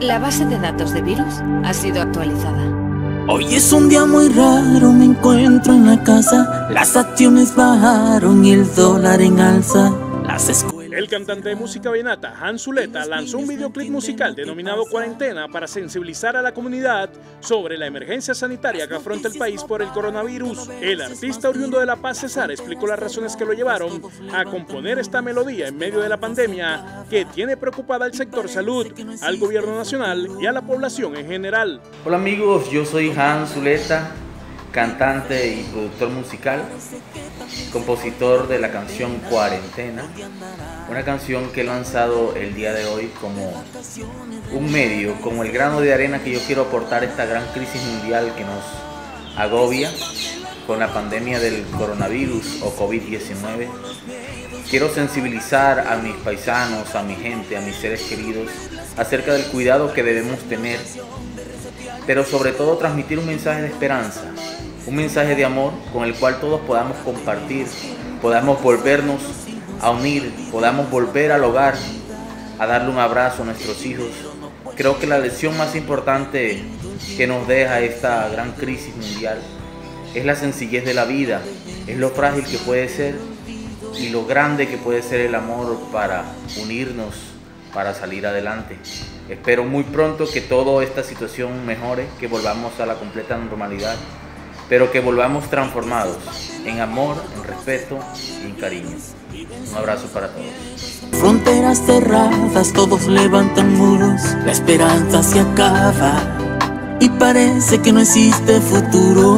La base de datos de virus ha sido actualizada. Hoy es un día muy raro, me encuentro en la casa. Las acciones bajaron y el dólar en alza. Las escuelas... El cantante de música vallenata, Hans Zuleta, lanzó un videoclip musical denominado Cuarentena para sensibilizar a la comunidad sobre la emergencia sanitaria que afronta el país por el coronavirus. El artista oriundo de La Paz, Cesar, explicó las razones que lo llevaron a componer esta melodía en medio de la pandemia que tiene preocupada al sector salud, al gobierno nacional y a la población en general. Hola amigos, yo soy Hans Zuleta, cantante y productor musical, compositor de la canción Cuarentena, una canción que he lanzado el día de hoy como un medio, como el grano de arena que yo quiero aportar a esta gran crisis mundial que nos agobia con la pandemia del coronavirus o COVID-19. Quiero sensibilizar a mis paisanos, a mi gente, a mis seres queridos acerca del cuidado que debemos tener, pero sobre todo transmitir un mensaje de esperanza, un mensaje de amor con el cual todos podamos compartir, podamos volvernos a unir, podamos volver al hogar, a darle un abrazo a nuestros hijos. Creo que la lección más importante que nos deja esta gran crisis mundial es la sencillez de la vida, es lo frágil que puede ser y lo grande que puede ser el amor para unirnos, para salir adelante. Espero muy pronto que toda esta situación mejore, que volvamos a la completa normalidad, pero que volvamos transformados en amor, en respeto y en cariño. Un abrazo para todos. Fronteras cerradas, todos levantan muros, la esperanza se acaba y parece que no existe futuro.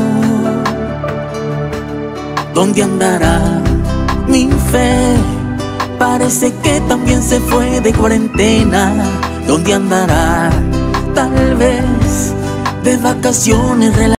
¿Dónde andará mi fe? Parece que también se fue de cuarentena. ¿Dónde andará? Tal vez de vacaciones.